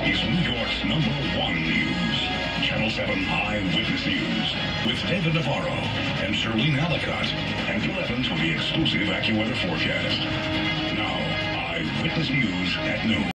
is New York's #1 news. Channel 7 Eyewitness News with David Navarro and Shirlene Allicott and Gil Evans with the exclusive AccuWeather forecast. Now, Eyewitness News at noon.